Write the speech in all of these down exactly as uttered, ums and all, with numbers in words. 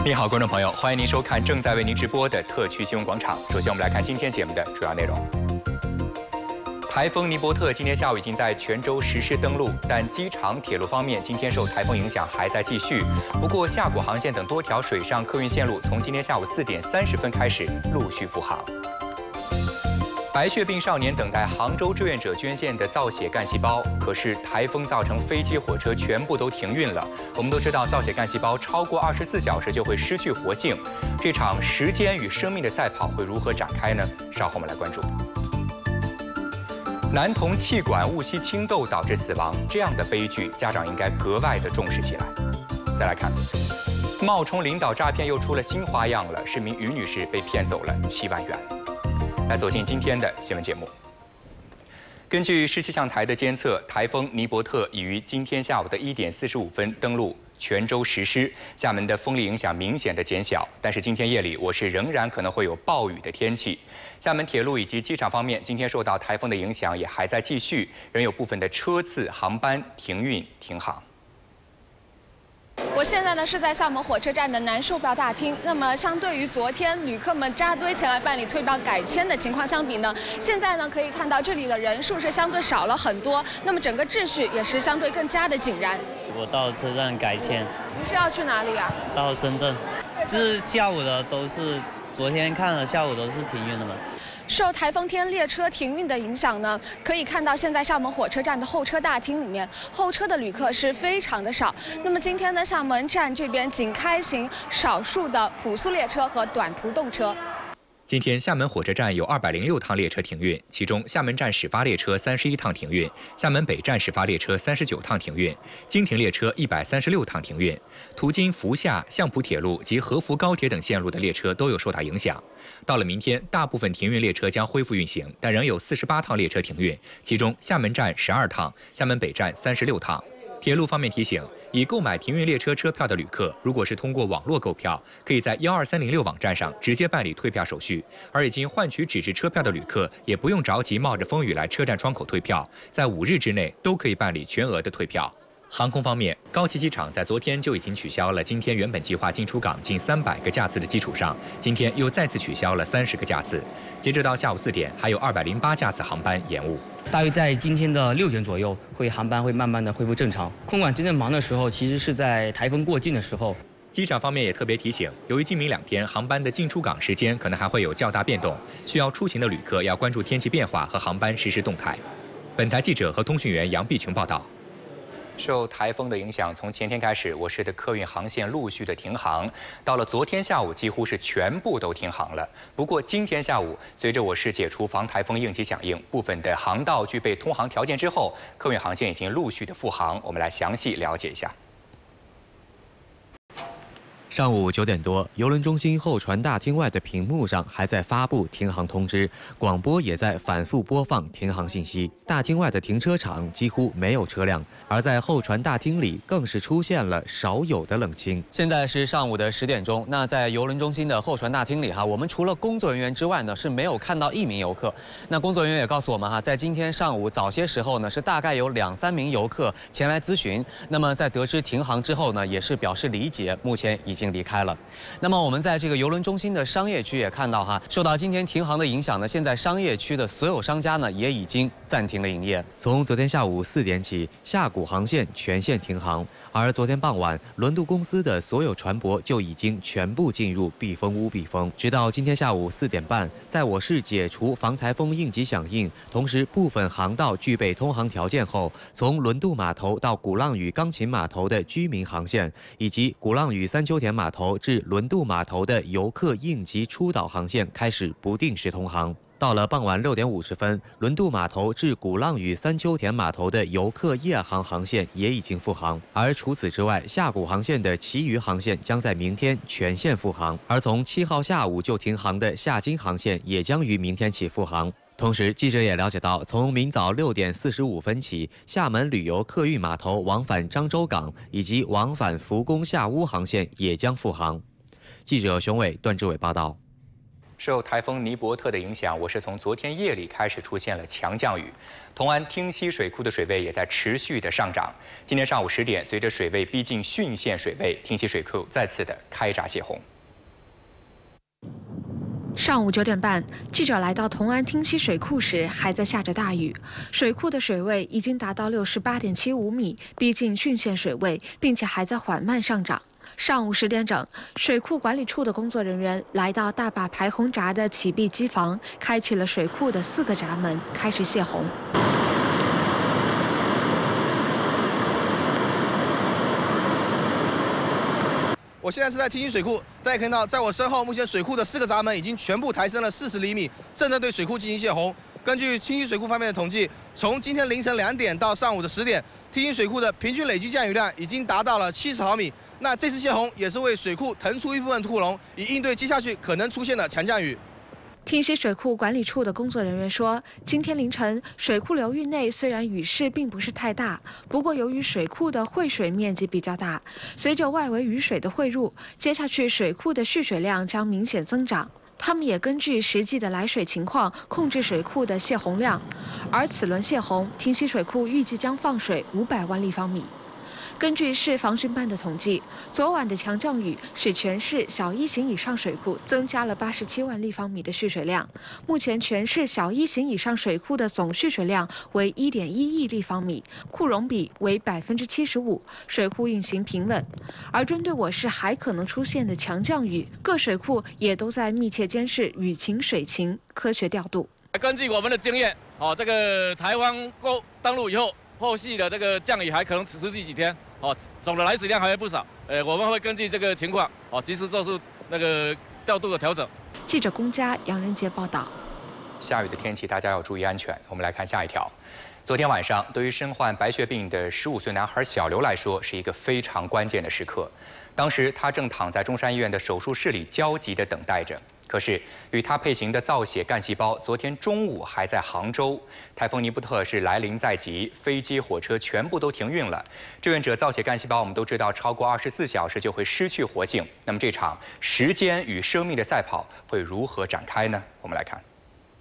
您好，观众朋友，欢迎您收看正在为您直播的特区新闻广场。首先，我们来看今天节目的主要内容。台风尼伯特今天下午已经在泉州实施登陆，但机场、铁路方面今天受台风影响还在继续。不过，厦谷航线等多条水上客运线路从今天下午四点三十分开始陆续复航。 白血病少年等待杭州志愿者捐献的造血干细胞，可是台风造成飞机、火车全部都停运了。我们都知道，造血干细胞超过二十四小时就会失去活性。这场时间与生命的赛跑会如何展开呢？稍后我们来关注。男童气管误吸青豆导致死亡，这样的悲剧，家长应该格外的重视起来。再来看，冒充领导诈骗又出了新花样了，是名于女士被骗走了七万元。 来走进今天的新闻节目。根据市气象台的监测，台风尼伯特已于今天下午的一点四十五分登陆泉州实施，厦门的风力影响明显的减小。但是今天夜里，我市仍然可能会有暴雨的天气。厦门铁路以及机场方面，今天受到台风的影响也还在继续，仍有部分的车次、航班停运停航。 我现在呢是在厦门火车站的南售票大厅。那么，相对于昨天旅客们扎堆前来办理退票改签的情况相比呢，现在呢可以看到这里的人数是相对少了很多。那么整个秩序也是相对更加的井然。 我到车站改签。 您是要去哪里啊？ 到深圳。这下午的都是，昨天看了下午都是停运的嘛。 受台风天列车停运的影响呢，可以看到现在厦门火车站的候车大厅里面，候车的旅客是非常的少。那么今天呢，厦门站这边仅开行少数的普速列车和短途动车。 今天厦门火车站有二百零六趟列车停运，其中厦门站始发列车三十一趟停运，厦门北站始发列车三十九趟停运，经停列车一百三十六趟停运。途经福厦、相浦铁路及合福高铁等线路的列车都有受到影响。到了明天，大部分停运列车将恢复运行，但仍有四十八趟列车停运，其中厦门站十二趟，厦门北站三十六趟。 铁路方面提醒，已购买停运列车车票的旅客，如果是通过网络购票，可以在幺二三零六网站上直接办理退票手续；而已经换取纸质车票的旅客，也不用着急冒着风雨来车站窗口退票，在五日之内都可以办理全额的退票。 航空方面，高崎机场在昨天就已经取消了今天原本计划进出港近三百个架次的基础上，今天又再次取消了三十个架次。截止到下午四点，还有二百零八架次航班延误。 大约在今天的六点左右，会航班会慢慢的恢复正常。空管真正忙的时候，其实是在台风过境的时候。 机场方面也特别提醒，由于今明两天航班的进出港时间可能还会有较大变动，需要出行的旅客要关注天气变化和航班实时动态。本台记者和通讯员杨碧琼报道。 受台风的影响，从前天开始，我市的客运航线陆续的停航，到了昨天下午，几乎是全部都停航了。不过今天下午，随着我市解除防台风应急响应，部分的航道具备通航条件之后，客运航线已经陆续的复航。我们来详细了解一下。 上午九点多，邮轮中心候船大厅外的屏幕上还在发布停航通知，广播也在反复播放停航信息。大厅外的停车场几乎没有车辆，而在候船大厅里更是出现了少有的冷清。现在是上午的十点钟，那在邮轮中心的候船大厅里哈，我们除了工作人员之外呢，是没有看到一名游客。那工作人员也告诉我们哈，在今天上午早些时候呢，是大概有两三名游客前来咨询。那么在得知停航之后呢，也是表示理解，目前已经离开了。那么我们在这个邮轮中心的商业区也看到哈，受到今天停航的影响呢，现在商业区的所有商家呢也已经暂停了营业。从昨天下午四点起，厦谷航线全线停航，而昨天傍晚，轮渡公司的所有船舶就已经全部进入避风屋避风。直到今天下午四点半，在我市解除防台风应急响应，同时部分航道具备通航条件后，从轮渡码头到鼓浪屿钢琴码头的居民航线，以及鼓浪屿三秋田码头至轮渡码头的游客应急出岛航线开始不定时通航。到了傍晚六点五十分，轮渡码头至鼓浪屿三秋田码头的游客夜航航线也已经复航。而除此之外，厦谷航线的其余航线将在明天全线复航，而从七号下午就停航的厦金航线也将于明天起复航。同时，记者也了解到，从明早六点四十五分起，厦门旅游客运码头往返漳州港以及往返福宫厦屋航线也将复航。记者熊伟、段志伟报道。 受台风尼伯特的影响，我市从昨天夜里开始出现了强降雨，同安汀溪水库的水位也在持续的上涨。今天上午十点，随着水位逼近汛县水位，汀溪水库再次的开闸泄洪。 上午九点半，记者来到同安汀溪水库时，还在下着大雨，水库的水位已经达到六十八点七五米，逼近汛县水位，并且还在缓慢上涨。上午十点整，水库管理处的工作人员来到大坝排洪闸的启闭机房，开启了水库的四个闸门，开始泄洪。 我现在是在汀溪水库，大家看到，在我身后，目前水库的四个闸门已经全部抬升了四十厘米，正在对水库进行泄洪。根据汀溪水库方面的统计，从今天凌晨两点到上午的十点，汀溪水库的平均累计降雨量已经达到了七十毫米。那这次泄洪也是为水库腾出一部分库容，以应对接下去可能出现的强降雨。 汀溪水库管理处的工作人员说，今天凌晨水库流域内虽然雨势并不是太大，不过由于水库的汇水面积比较大，随着外围雨水的汇入，接下去水库的蓄水量将明显增长。他们也根据实际的来水情况控制水库的泄洪量，而此轮泄洪，汀溪水库预计将放水五百万立方米。根据市防汛办的统计，昨晚的强降雨使全市小一型以上水库增加了八十七万立方米的蓄水量。目前全市小一型以上水库的总蓄水量为 一点一亿立方米，库容比为百分之七十五，水库运行平稳。而针对我市还可能出现的强降雨，各水库也都在密切监视雨情、水情，科学调度。 根据我们的经验，哦，这个台湾过登陆以后，后续的这个降雨还可能持续几天。哦，总的来水量还会不少，呃，我们会根据这个情况，哦，及时做出那个调度的调整。 记者龚佳、杨仁杰报道。 下雨的天气，大家要注意安全。我们来看下一条。昨天晚上，对于身患白血病的十五岁男孩小刘来说，是一个非常关键的时刻。当时他正躺在中山医院的手术室里，焦急地等待着。可是，与他配型的造血干细胞，昨天中午还在杭州。台风尼伯特是来临在即，飞机、火车全部都停运了。志愿者造血干细胞，我们都知道，超过二十四小时就会失去活性。那么这场时间与生命的赛跑会如何展开呢？我们来看。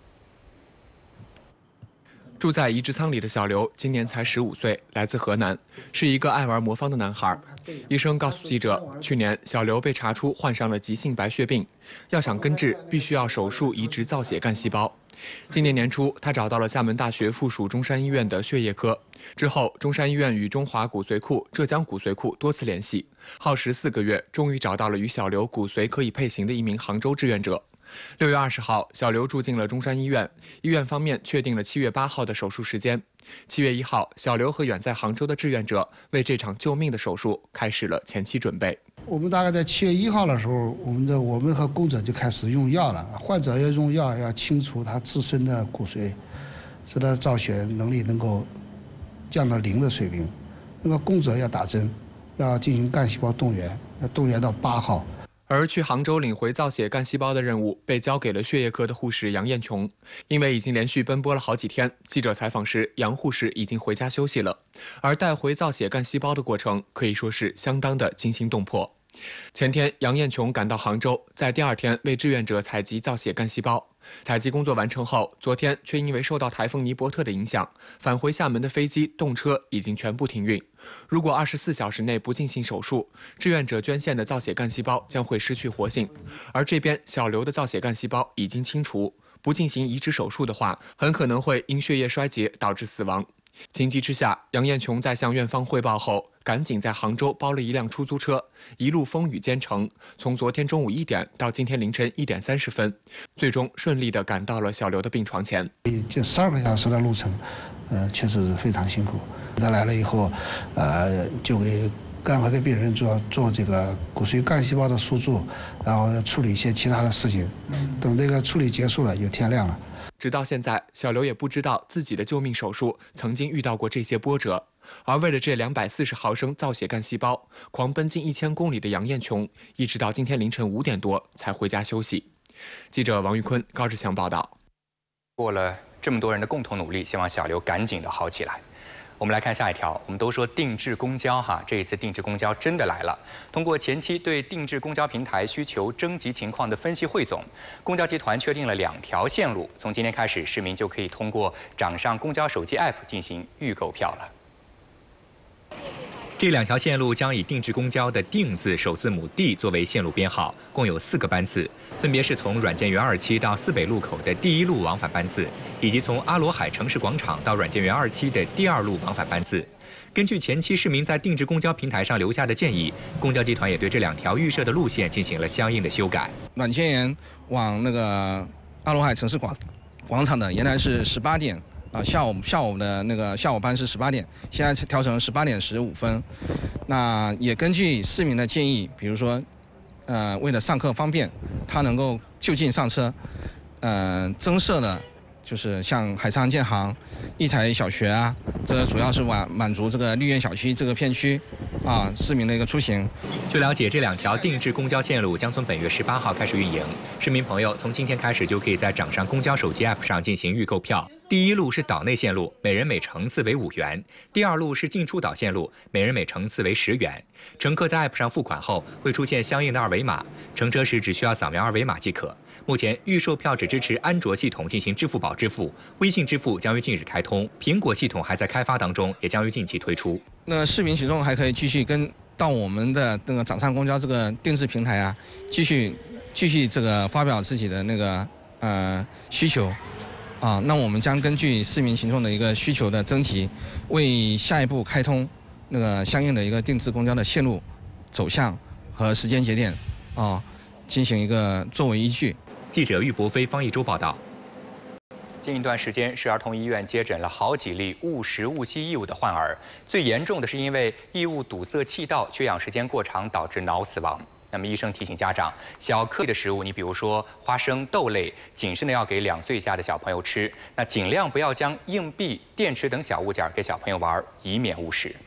住在移植舱里的小刘今年才十五岁，来自河南，是一个爱玩魔方的男孩。医生告诉记者，去年小刘被查出患上了急性白血病，要想根治，必须要手术移植造血干细胞。今年年初，他找到了厦门大学附属中山医院的血液科，之后中山医院与中华骨髓库、浙江骨髓库多次联系，耗时四个月，终于找到了与小刘骨髓可以配型的一名杭州志愿者。六月二十号，小刘住进了中山医院，医院方面确定了七月八号的手术时间。七月一号，小刘和远在杭州的志愿者为这场救命的手术开始了前期准备。 我们大概在七月一号的时候，我们的我们和工者就开始用药了。患者要用药，要清除他自身的骨髓，使他造血能力能够降到零的水平。那么工者要打针，要进行干细胞动员，要动员到八号。 而去杭州领回造血干细胞的任务被交给了血液科的护士杨艳琼，因为已经连续奔波了好几天，记者采访时，杨护士已经回家休息了。而带回造血干细胞的过程可以说是相当的惊心动魄。前天，杨艳琼赶到杭州，在第二天为志愿者采集造血干细胞。采集工作完成后，昨天却因为受到台风尼伯特的影响，返回厦门的飞机、动车已经全部停运。如果二十四小时内不进行手术，志愿者捐献的造血干细胞将会失去活性。而这边小刘的造血干细胞已经清除，不进行移植手术的话，很可能会因血液衰竭导致死亡。情急之下，杨艳琼在向院方汇报后，赶紧在杭州包了一辆出租车，一路风雨兼程，从昨天中午一点到今天凌晨一点三十分，最终顺利地赶到了小刘的病床前。 这十二个小时的路程，呃，确实是非常辛苦。他来了以后，呃，就给赶快给病人做做这个骨髓干细胞的输注，然后处理一些其他的事情。等这个处理结束了，就天亮了。 直到现在，小刘也不知道自己的救命手术曾经遇到过这些波折。而为了这两百四十毫升造血干细胞，狂奔近一千公里的杨艳琼，一直到今天凌晨五点多才回家休息。记者王玉坤、高志强报道。 过了这么多人的共同努力，希望小刘赶紧的好起来。 我们来看下一条，我们都说定制公交哈，这一次定制公交真的来了。通过前期对定制公交平台需求征集情况的分析汇总，公交集团确定了两条线路，从今天开始，市民就可以通过掌上公交手机 A P P 进行预购票了。 这两条线路将以定制公交的“定”字首字母 D 作为线路编号，共有四个班次，分别是从软件园二期到四北路口的第一路往返班次，以及从阿罗海城市广场到软件园二期的第二路往返班次。根据前期市民在定制公交平台上留下的建议，公交集团也对这两条预设的路线进行了相应的修改。 软件园往那个阿罗海城市广广场的原来是十八点。 啊，下午下午的那个下午班是十八点，现在调成十八点十五分。那也根据市民的建议，比如说，呃，为了上课方便，他能够就近上车，呃，增设的，就是像海昌建行、益才小学啊，这主要是满满足这个绿苑小区这个片区啊市民的一个出行。 据了解，这两条定制公交线路将从本月十八号开始运营，市民朋友从今天开始就可以在掌上公交手机 A P P 上进行预购票。 第一路是岛内线路，每人每程次为五元；第二路是进出岛线路，每人每程次为十元。乘客在 A P P 上付款后，会出现相应的二维码，乘车时只需要扫描二维码即可。目前预售票只支持安卓系统进行支付宝支付，微信支付将于近日开通，苹果系统还在开发当中，也将于近期推出。 那市民群众还可以继续跟到我们的那个掌上公交这个定制平台啊，继续继续这个发表自己的那个呃需求。 啊，那我们将根据市民群众的一个需求的征集，为下一步开通那个相应的一个定制公交的线路走向和时间节点啊，进行一个作为依据。 记者玉博飞、方一舟报道。近一段时间，市儿童医院接诊了好几例误食误吸异物的患儿，最严重的是因为异物堵塞气道，缺氧时间过长导致脑死亡。 那么医生提醒家长，小颗粒的食物，你比如说花生、豆类，谨慎的要给两岁以下的小朋友吃。那尽量不要将硬币、电池等小物件给小朋友玩，以免误食。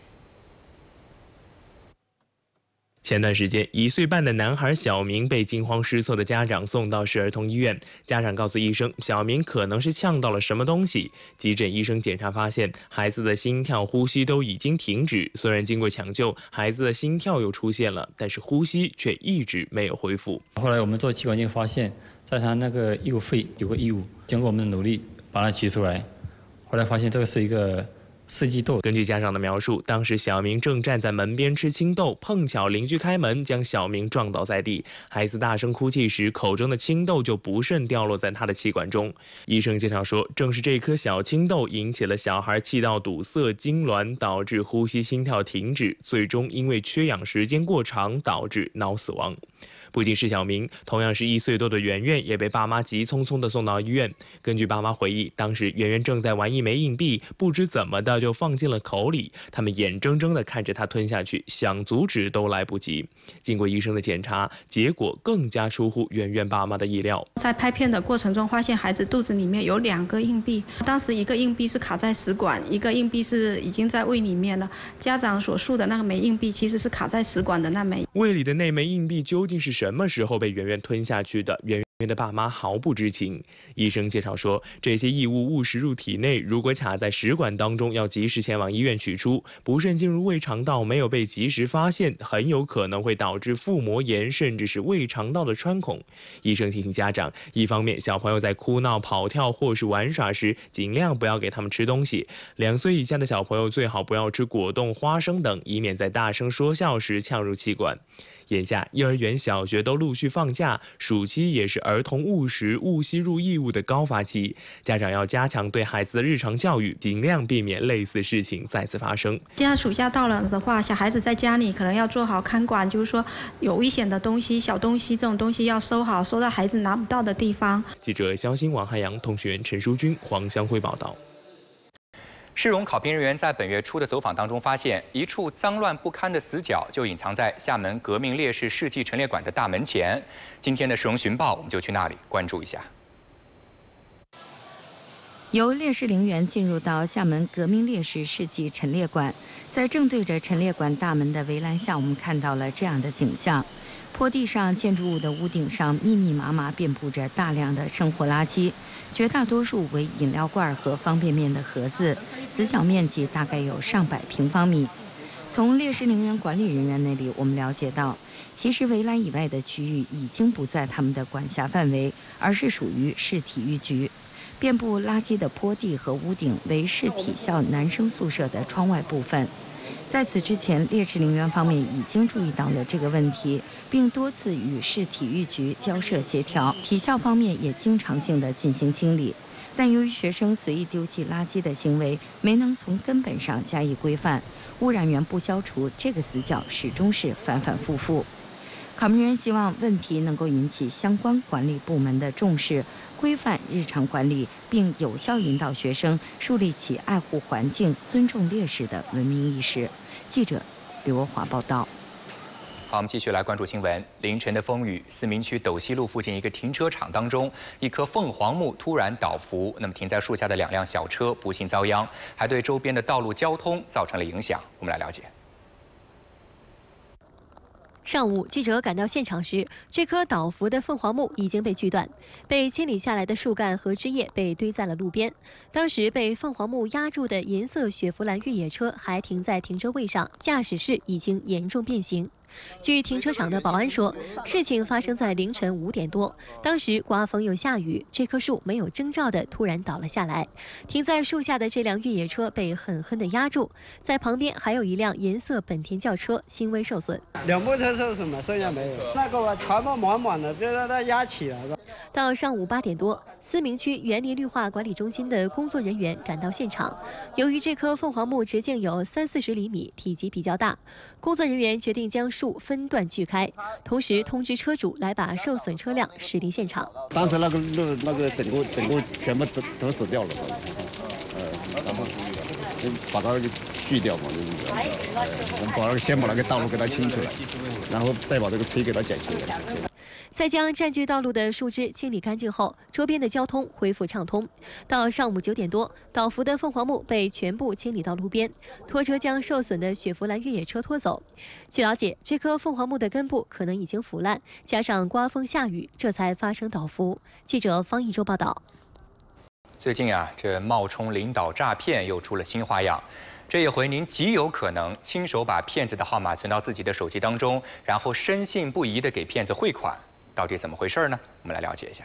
前段时间，一岁半的男孩小明被惊慌失措的家长送到市儿童医院。家长告诉医生，小明可能是呛到了什么东西。急诊医生检查发现，孩子的心跳、呼吸都已经停止。虽然经过抢救，孩子的心跳又出现了，但是呼吸却一直没有恢复。 后来我们做气管镜发现，在他那个右肺有个异物，经过我们的努力把它取出来，后来发现这个是一个 四季豆。 根据家长的描述，当时小明正站在门边吃青豆，碰巧邻居开门将小明撞倒在地。孩子大声哭泣时，口中的青豆就不慎掉落在他的气管中。医生介绍说，正是这颗小青豆引起了小孩气道堵塞、痉挛，导致呼吸心跳停止，最终因为缺氧时间过长导致脑死亡。 不仅是小明，同样是一岁多的圆圆也被爸妈急匆匆地送到医院。根据爸妈回忆，当时圆圆正在玩一枚硬币，不知怎么的就放进了口里，他们眼睁睁地看着他吞下去，想阻止都来不及。经过医生的检查，结果更加出乎圆圆爸妈的意料。 在拍片的过程中，发现孩子肚子里面有两个硬币，当时一个硬币是卡在食管，一个硬币是已经在胃里面了。家长所述的那个枚硬币其实是卡在食管的那枚。胃里的那枚硬币究竟是 什么时候被圆圆吞下去的？圆圆的爸妈毫不知情。医生介绍说，这些异物误食入体内，如果卡在食管当中，要及时前往医院取出；不慎进入胃肠道，没有被及时发现，很有可能会导致腹膜炎，甚至是胃肠道的穿孔。医生提醒家长，一方面，小朋友在哭闹、跑跳或是玩耍时，尽量不要给他们吃东西；两岁以下的小朋友最好不要吃果冻、花生等，以免在大声说笑时呛入气管。 眼下，幼儿园、小学都陆续放假，暑期也是儿童误食、误吸入异物的高发期。家长要加强对孩子的日常教育，尽量避免类似事情再次发生。 现在暑假到了的话，小孩子在家里可能要做好看管，就是说有危险的东西、小东西这种东西要收好，收到孩子拿不到的地方。 记者肖新、王汉阳、通讯员陈淑君、黄湘辉报道。 市容考评人员在本月初的走访当中发现，一处脏乱不堪的死角就隐藏在厦门革命烈士世纪陈列馆的大门前。今天的市容寻报，我们就去那里关注一下。 由烈士陵园进入到厦门革命烈士世纪陈列馆，在正对着陈列馆大门的围栏下，我们看到了这样的景象： 坡地上、建筑物的屋顶上密密麻麻遍布着大量的生活垃圾，绝大多数为饮料罐和方便面的盒子，死角面积大概有上百平方米。从烈士陵园管理人员那里，我们了解到，其实围栏以外的区域已经不在他们的管辖范围，而是属于市体育局。遍布垃圾的坡地和屋顶为市体校男生宿舍的窗外部分。在此之前，烈士陵园方面已经注意到了这个问题，并多次与市体育局交涉协调，体校方面也经常性的进行清理。但由于学生随意丢弃垃圾的行为没能从根本上加以规范，污染源不消除，这个死角始终是反反复复。考评人希望问题能够引起相关管理部门的重视，规范日常管理，并有效引导学生树立起爱护环境、尊重烈士的文明意识。记者刘国华报道。 好，我们继续来关注新闻。凌晨的风雨，思明区斗西路附近一个停车场当中，一棵凤凰木突然倒伏，那么停在树下的两辆小车不幸遭殃，还对周边的道路交通造成了影响。我们来了解。 上午，记者赶到现场时，这棵倒伏的凤凰木已经被锯断，被清理下来的树干和枝叶被堆在了路边。当时被凤凰木压住的银色雪佛兰越野车还停在停车位上，驾驶室已经严重变形。据停车场的保安说，事情发生在凌晨五点多，当时刮风又下雨，这棵树没有征兆的突然倒了下来，停在树下的这辆越野车被狠狠地压住，在旁边还有一辆银色本田轿车轻微受损。 两部车受损了，剩下没有。那个我全部满满的，就让它压起来了。 到上午八点多，思明区园林绿化管理中心的工作人员赶到现场，由于这棵凤凰木直径有三四十厘米，体积比较大，工作人员决定将树分段锯开，同时通知车主来把受损车辆驶离现场。 当时那个那那个整个整个全部都都死掉了，呃，然后就把它锯掉嘛，就是，呃，我们把那个先把那个道路给它清出来，然后再把这个车给它剪起来。 在将占据道路的树枝清理干净后，周边的交通恢复畅通。到上午九点多，倒伏的凤凰木被全部清理到路边，拖车将受损的雪佛兰越野车拖走。据了解，这棵凤凰木的根部可能已经腐烂，加上刮风下雨，这才发生倒伏。记者方一舟报道。 最近啊，这冒充领导诈骗又出了新花样。这一回，您极有可能亲手把骗子的号码存到自己的手机当中，然后深信不疑地给骗子汇款。到底怎么回事呢？我们来了解一下。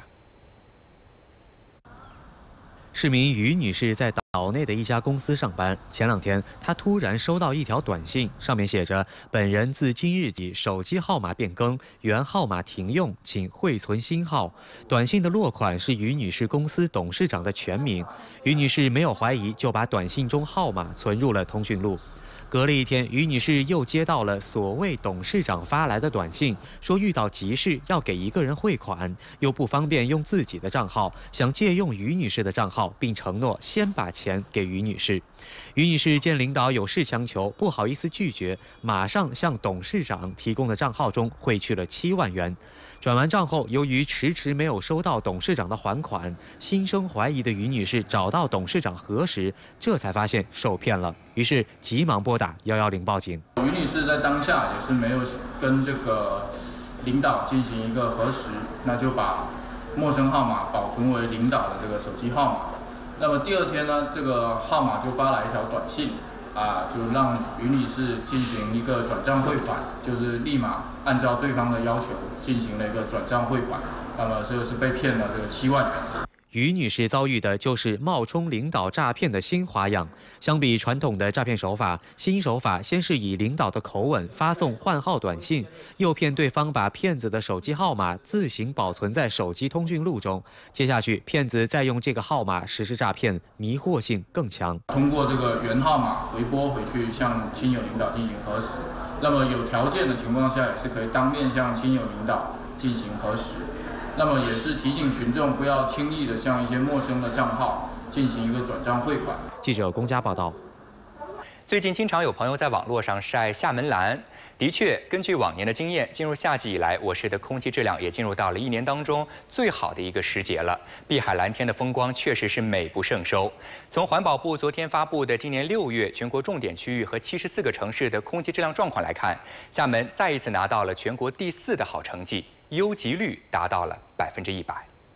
市民于女士在岛内的一家公司上班，前两天她突然收到一条短信，上面写着：“本人自今日起手机号码变更，原号码停用，请汇存新号。”短信的落款是于女士公司董事长的全名。于女士没有怀疑，就把短信中号码存入了通讯录。隔了一天，于女士又接到了所谓董事长发来的短信，说遇到急事要给一个人汇款，又不方便用自己的账号，想借用于女士的账号，并承诺先把钱给于女士。于女士见领导有事强求，不好意思拒绝，马上向董事长提供的账号中汇去了七万元。转完账后，由于迟迟没有收到董事长的还款，心生怀疑的于女士找到董事长核实，这才发现受骗了，于是急忙拨打一一零报警。 于女士在当下也是没有跟这个领导进行一个核实，那就把陌生号码保存为领导的这个手机号码。那么第二天呢，这个号码就发来一条短信。啊，就让于女士进行一个转账汇款，就是立马按照对方的要求进行了一个转账汇款，那么这是被骗了这个七万元。 于女士遭遇的就是冒充领导诈骗的新花样。相比传统的诈骗手法，新手法先是以领导的口吻发送换号短信，诱骗对方把骗子的手机号码自行保存在手机通讯录中。接下去，骗子再用这个号码实施诈骗，迷惑性更强。 通过这个原号码回拨回去，向亲友领导进行核实。那么有条件的情况下，也是可以当面向亲友领导进行核实。那么也是提醒群众不要轻易的向一些陌生的账号进行一个转账汇款。 记者龚佳报道。 最近经常有朋友在网络上晒厦门蓝。的确，根据往年的经验，进入夏季以来，我市的空气质量也进入到了一年当中最好的一个时节了。碧海蓝天的风光确实是美不胜收。从环保部昨天发布的今年六月全国重点区域和七十四个城市的空气质量状况来看，厦门再一次拿到了全国第四的好成绩，优极率达到了百分之一百。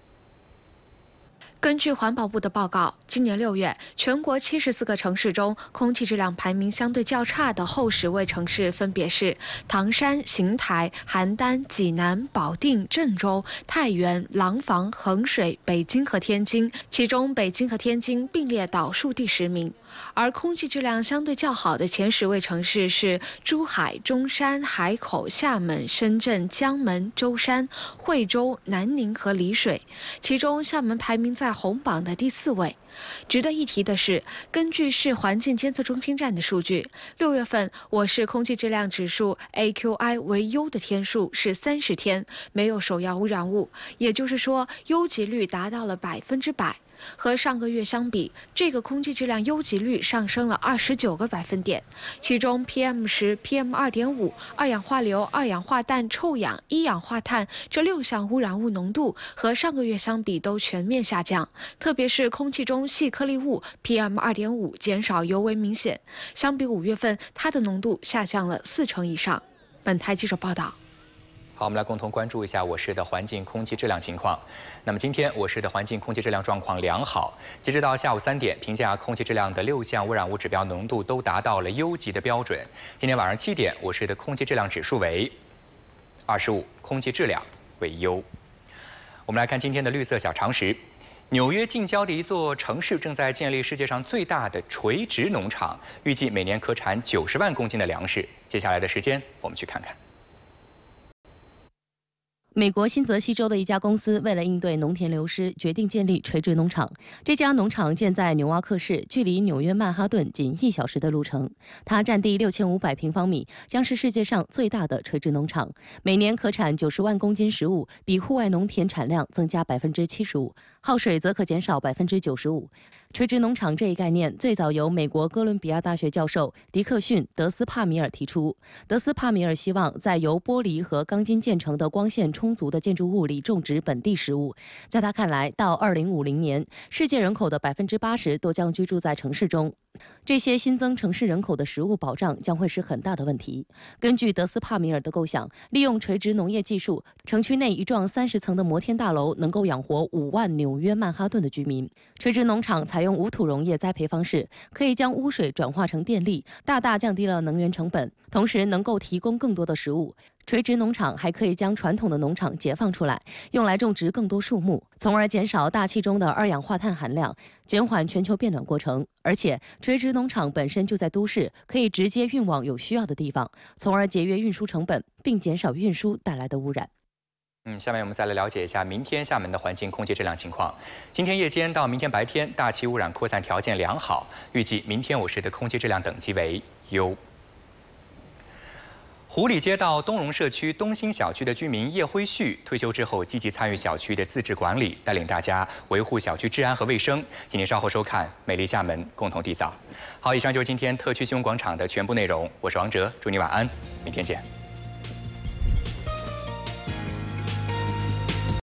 根据环保部的报告，今年六月，全国七十四个城市中，空气质量排名相对较差的后十位城市分别是唐山、邢台、邯郸、济南、保定、郑州、太原、廊坊、衡水、北京和天津，其中北京和天津并列倒数第十名。 而空气质量相对较好的前十位城市是珠海、中山、海口、厦门、深圳、江门、舟山、惠州、南宁和丽水，其中厦门排名在红榜的第四位。值得一提的是，根据市环境监测中心站的数据，六月份我市空气质量指数 A Q I 为优的天数是三十天，没有首要污染物，也就是说，优极率达到了百分之百。 和上个月相比，这个空气质量优极率上升了二十九个百分点，其中 P M 十、P M 二点五、二氧化硫、二氧化氮、臭氧、一氧化碳这六项污染物浓度和上个月相比都全面下降，特别是空气中细颗粒物 P M 二点五减少尤为明显，相比五月份，它的浓度下降了四成以上。本台记者报道。 好，我们来共同关注一下我市的环境空气质量情况。那么今天我市的环境空气质量状况良好，截止到下午三点，评价空气质量的六项污染物指标浓度都达到了优级的标准。今天晚上七点，我市的空气质量指数为二十五，空气质量为优。我们来看今天的绿色小常识。 纽约近郊的一座城市正在建立世界上最大的垂直农场，预计每年可产九十万公斤的粮食。接下来的时间，我们去看看。 美国新泽西州的一家公司为了应对农田流失，决定建立垂直农场。这家农场建在纽瓦克市，距离纽约曼哈顿仅一小时的路程。它占地六千五百平方米，将是世界上最大的垂直农场，每年可产九十万公斤食物，比户外农田产量增加百分之七十五，耗水则可减少百分之九十五。 垂直农场这一概念最早由美国哥伦比亚大学教授迪克逊·德斯帕米尔提出。德斯帕米尔希望在由玻璃和钢筋建成的光线充足的建筑物里种植本地食物。在他看来，到二零五零年，世界人口的百分之八十都将居住在城市中。 这些新增城市人口的食物保障将会是很大的问题。根据德斯帕米尔的构想，利用垂直农业技术，城区内一幢三十层的摩天大楼能够养活五万纽约曼哈顿的居民。垂直农场采用无土溶液栽培方式，可以将污水转化成电力，大大降低了能源成本，同时能够提供更多的食物。 垂直农场还可以将传统的农场解放出来，用来种植更多树木，从而减少大气中的二氧化碳含量，减缓全球变暖过程。而且，垂直农场本身就在都市，可以直接运往有需要的地方，从而节约运输成本，并减少运输带来的污染。 嗯，下面我们再来了解一下明天厦门的环境空气质量情况。今天夜间到明天白天，大气污染扩散条件良好，预计明天我市的空气质量等级为优。 湖里街道东荣社区东兴小区的居民叶辉旭退休之后，积极参与小区的自治管理，带领大家维护小区治安和卫生。请您稍后收看《美丽厦门，共同缔造》。好，以上就是今天特区新闻广场的全部内容。我是王哲，祝你晚安，明天见。